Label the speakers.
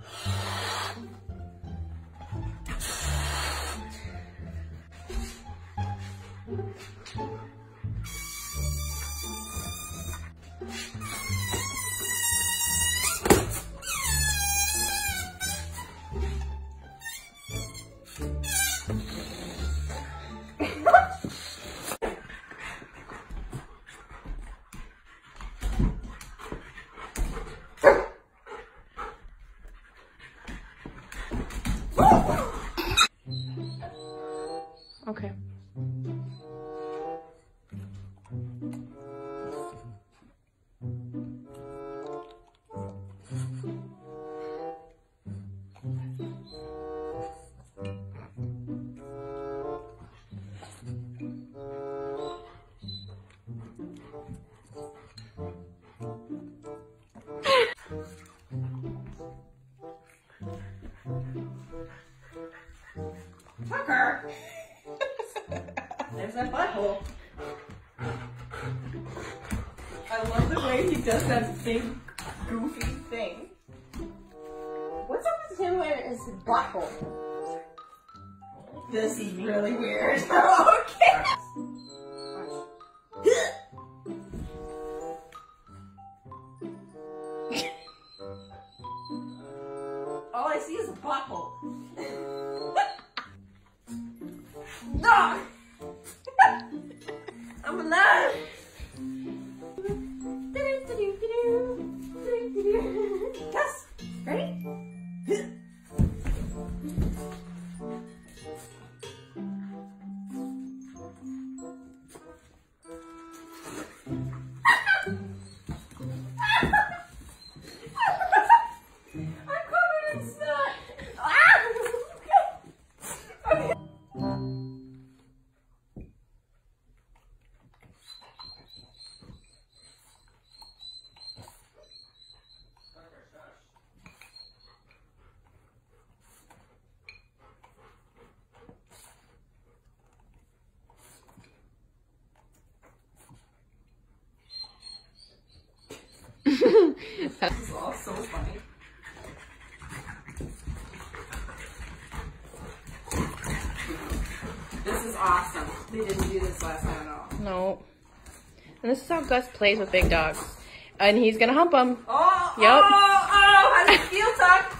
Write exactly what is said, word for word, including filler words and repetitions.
Speaker 1: Okay.
Speaker 2: Tucker! There's that butthole. I love the way he does that big, goofy thing. What's up with him and his butthole? This is really weird. Okay. All I see is a butthole. No! I'm alive! Yes! Ready? I'm covered in snot! Ah! Okay. This is all so funny. This is awesome. They didn't do this last time at all.
Speaker 1: No. And this is how Gus plays with big dogs. And he's gonna hump them.
Speaker 2: Oh!
Speaker 1: Yep.
Speaker 2: Oh! Oh! How does it feel, Tuck?